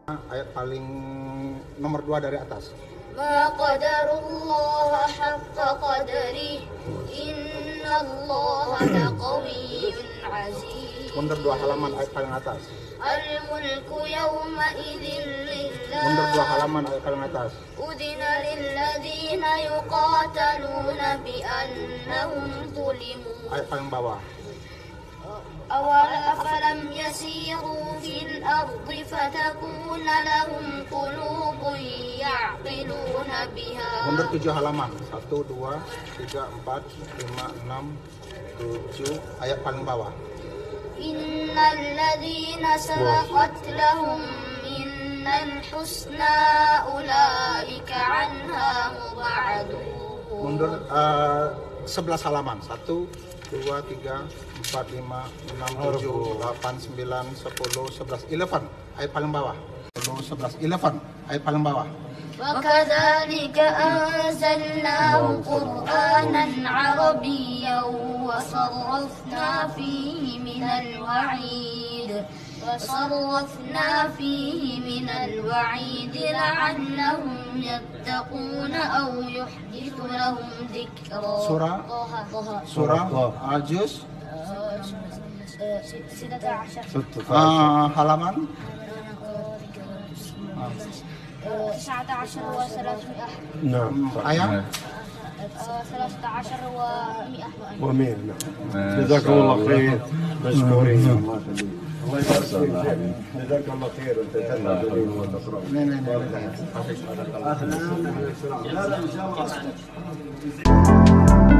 Ayat paling nomor 2 dari atas. Ma qadarullah haqqa qadrih innallaha laqawiyyun aziz. Mundur 2 halaman ayat paling atas. Al-mulku yawma idzin Mundur 2 lillah. halaman ayat paling atas. Udina lilladzina yuqataluna bi annahum zulimu. Ayat paling bawah. أفلم يسيروا في الأرض فتكون لهم قلوب يعقلون بها. Mundur 7 halaman. 1, 2, 3, 4, 5, 6, 7. Ayat paling bawah. Innal ladzina sabaqat lahum minnal husna ulaika anha mub'adun. Mundur 11 halaman. 1, 2, 3, 4, 5, 6, 7, 8, 9, 10, 11, 11. Ayat paling bawah. 10, 11, 11. Ayat paling bawah. وكذلك أنزلناه قرآنا عربيا وصرفنا فيه من الوعيد لعلهم يتقون أو يحدث لهم ذكرا. Surah Al-Juz 16 halaman 19 و300. نعم ayat 13 و100. ومين نعم جزاكم الله خير مشكورين الله يبارك جزاك الله خير انت تتعلمين وتقرأون لا ان شاء الله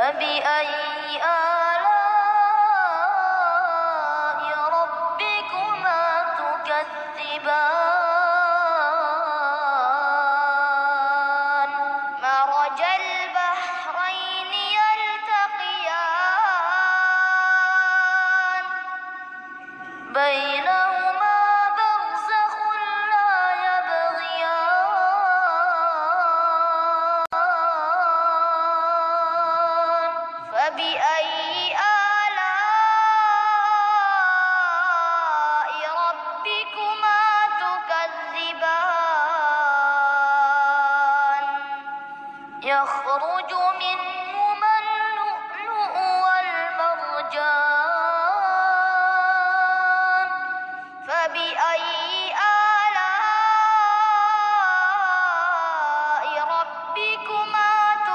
فبأي آلاء ربكما تكذبان مرج البحرين يلتقيان بينهما برزخ لا يبغيان فبأي آلاء ربكما تكذبان يخرج منهما اللؤلؤ والمرجان فبأي آلاء ربكما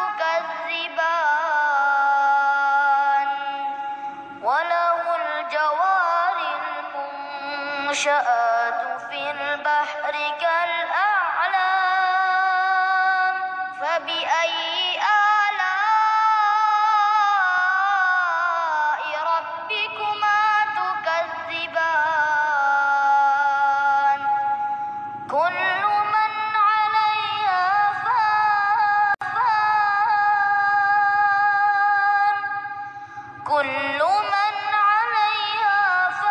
تكذبان وله الجوار المنشآت في البحر كالأعلام فبأي آلاء ربكما تكذبان كل من عليها فان كل من عليها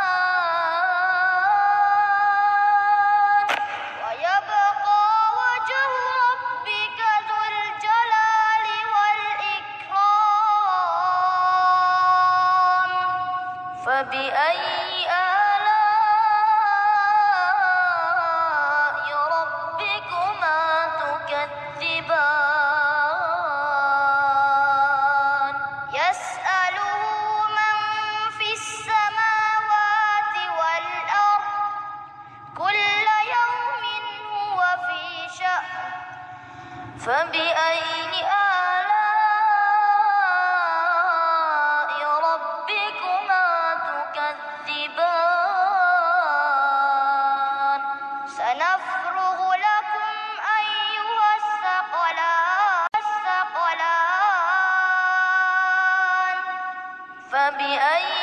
فان ويبقى وجه ربك ذو الجلال والإكرام فبأي آلاء ربكما تكذبان يسأله من في السماوات والأرض كل يوم هو في شأن فبأي آلاء ربكما تكذبان سنفرغ لكم أيها الثقلان فبأي